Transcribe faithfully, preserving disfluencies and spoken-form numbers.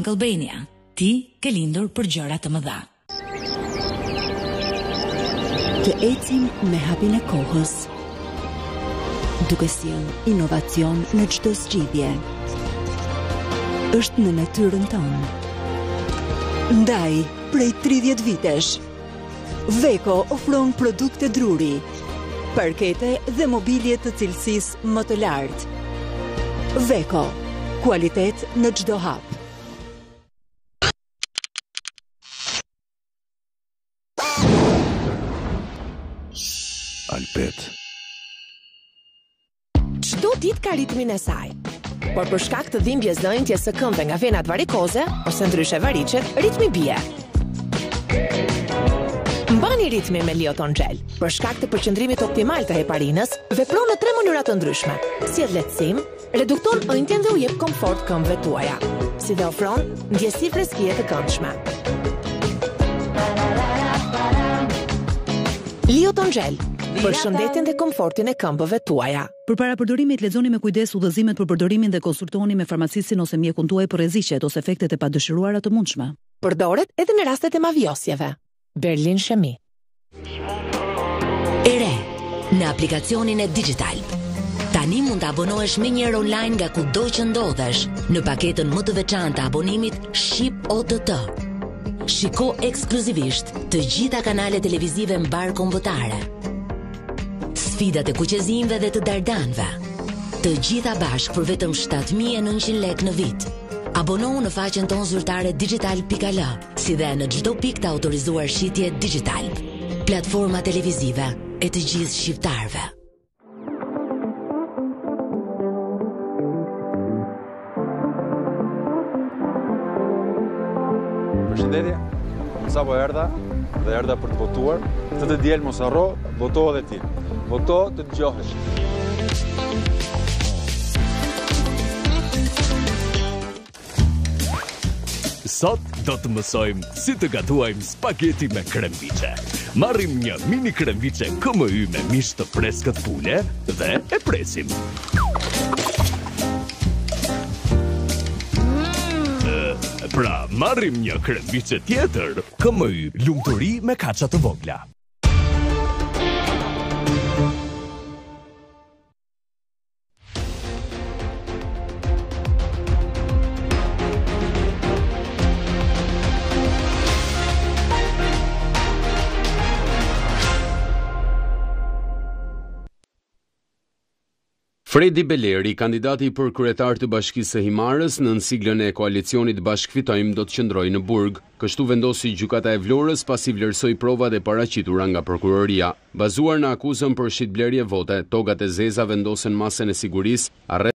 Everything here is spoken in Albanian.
Albania. Ti ke lindur për gjëra të mëdha. Të ecim me hapin e kohës, duke sjellë inovacion në çdo zgjidhje. Është në natyrën tonë. Ndaj, prej tridhjetë vitesh, Veko ofron produkte druri, parkete dhe mobilje të cilësisë më të lartë. Veko, kualitet në çdo hap. Alpet. Çdo ditë ka ritmin e saj. Por për shkak të dhimbjes së dhënjes së këmbëve nga venat varikoze ose ndryshe variçet, ritmi bie. Mbani ritmin me Lioton Gel. Për shkak të përqendrimit optimal të heparinës, vepron në tre mënyra të ndryshme. Sjell lehtësim, redukton ëndjen dhe u jep komfort këmbëve tuaja, si dhe ofron ndjesi freskie të këndshme. Lioton Gel, për shëndetin dhe komfortin e këmbëve tuaja. Përpara përdorimit, lexoni me kujdes udhëzimet për përdorimin dhe konsultoni me farmacistin ose mjekun tuaj për rreziqet ose efektet e padëshiruara të mundshme. Përdoret edhe në rastet e mavjosjeve. Berlin Shemi. E re, në aplikacionin e Digital. Tani mund të abonohesh me njërë online nga kudo që ndodhesh, në paketën më të veçantë të abonimit Shqip O T T. Shiko ekskluzivisht të gjitha kanalet televizive mbar kombëtare. Sfidat e kuqezimve dhe të dardanve. Të gjitha bashk për vetëm shtatë mijë e nëntëqind lekë në vit. Abonohu në faqen tonë zyrtare digital pikë al, si dhe në çdo pikë të autorizuar shitje Digital. Platforma televizive e të gjithë shqiptarëve. Përshëndetje, sa po erdha dhe erdha për të votuar. Të të diel mos harro, voto edhe ti. Voto të dëgjohesh. Sot do të mësojmë si të gatuajmë spageti me kremviçe. Marrim një mini kremviçe K M Y me mish të freskët pule dhe e presim. E, pra, marrim një kremviçe tjetër K M Y, lumturi me kaça të vogla. Fredi Beleri, kandidati për kryetar të Bashkisë së Himarës në siglën e koalicionit Bashkëfitojmë do të qëndrojë në Burg. Kështu vendosi gjykata e Vlorës pasi vlerësoi provat e paraqitura nga prokuroria. Bazuar në akuzën për shitblerje vote, togat e zeza vendosen masën e sigurisë